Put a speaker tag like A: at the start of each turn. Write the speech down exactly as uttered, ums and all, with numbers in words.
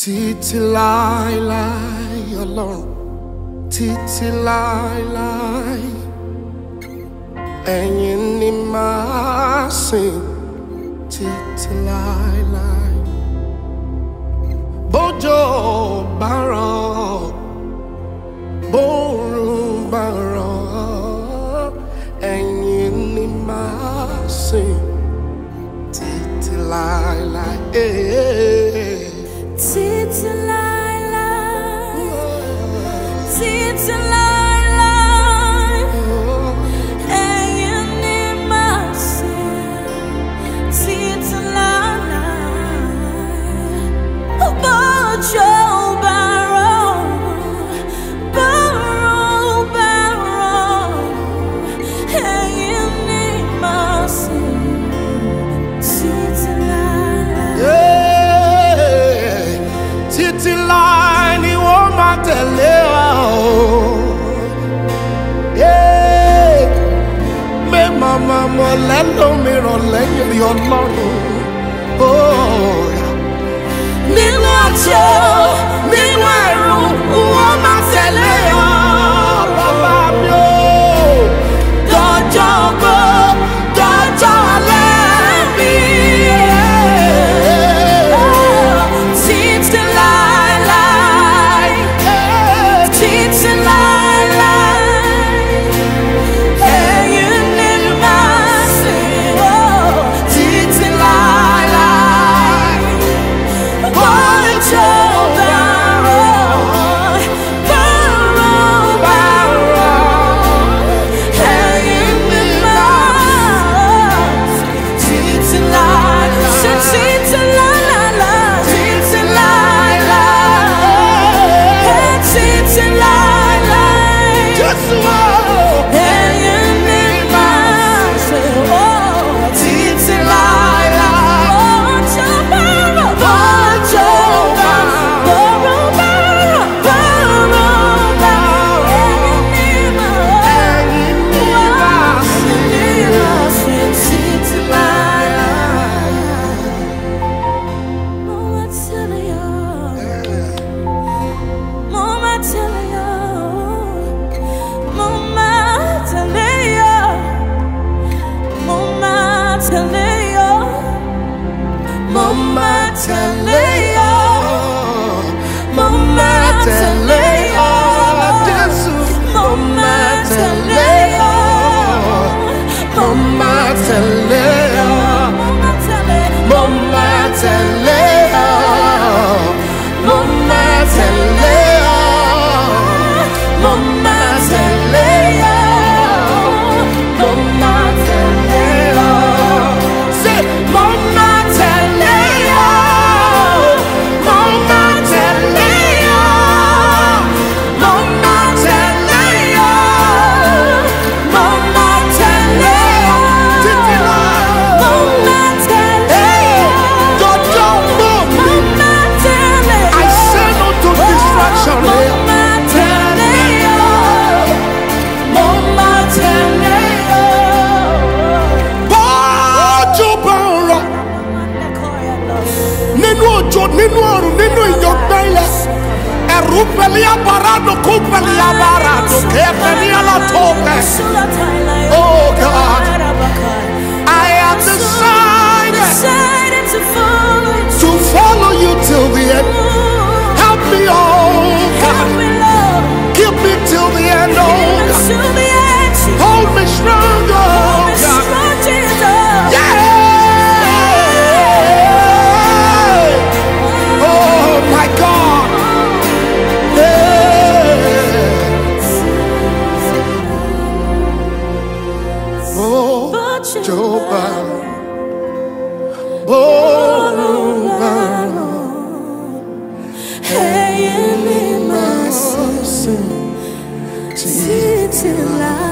A: TiTi Lai Lai, Ọlọ́run, TiTi Lai Lai, ẹ̀yin ni màá sìn, TiTi Lai Lai. Bójò bá rọ̀, bóòrùn bá rọ̀, ẹ̀yin ni màá sìn, TiTi Lai Lai.
B: TiTi Lai Lai, TiTi Lai Lai, ẹ̀yin ni màá sìn, TiTi Lai Lai. Bójò bá rọ̀, bóòrùn bá rọ̀, ẹ̀yin ni màá sìn, TiTi Lai Lai. TiTi Lai ni wọ́n máa tẹ̀lé wa o. Mẹ́ màmá mọ̀ lẹ́nu mìíràn lẹ́yìn rí Ọlọ́run. Nínú ọjọ́, nínú ẹ̀rù, wọ́n máa tẹ̀lé wa. Bàbá mi o. Dọjọ́ ògo, dọjọ́ alẹ́ mi. TiTi Lai Lai, TiTi Lai Lai, ẹ̀yin ni màá sìn, TiTi Lai Lai. Bójò bá rọ̀, bóòrùn bá rọ̀, ẹ̀yin ni màá sìn, TiTi Lai Lai, TiTi Lai Lai. TiTi Lai Lai, just one. Ẹ̀yin ni màá sìn, TiTi Lai Lai. Bójò bá rọ̀, bójò bá rọ̀, bóòrùn bá rọ̀, bóòrùn bá rọ̀, ẹ̀yin ni màá sìn, TiTi Lai Lai. Mama tell you, Mama tell you, Mama tell you, Mama tell you, Mama tell you, Mama tell you, Mama tell you,
A: Mama tẹ̀lé ọ,
B: Mama tell you,
A: Mama tẹ̀lé ọ, Mama tẹ̀lé ọ, Mama tẹ̀lé ọ, Mama tẹ̀lé ọ. Say, Mama tẹ̀lé ọ, Mama tẹ̀lé ọ, Mama tẹ̀lé ọ, Mama tẹ̀lé ọ. TiTi Lai,
B: Mama tell you,
A: Jojo move me.
B: Mama tell you,
A: I say no to distraction.
B: Mama tell you, Mama tell you.
A: Bójò bá rọ̀, nínú òjò, nínú ọ̀run, nínú ìyọ̀gbẹ́ ilẹ̀, ẹ̀rù pẹ̀lú abarado, kó pẹ̀lú abarado, kẹ́pẹ̀lú alatọ́pẹ̀. Oh God, I have decided
B: Decided to follow you.
A: to follow you till the end. Help me, oh God,
B: We love
A: keep me till the end, oh God.
B: to the end.
A: Hold me strong, oh God.
B: Strong Jesus.
A: Yeah! Oh my God! Yeah! Bójò bá rọ̀, bóòrùn bá rọ̀,
B: Ẹ̀yin ni màá
A: sìn,
B: sìn, TiTi Lai.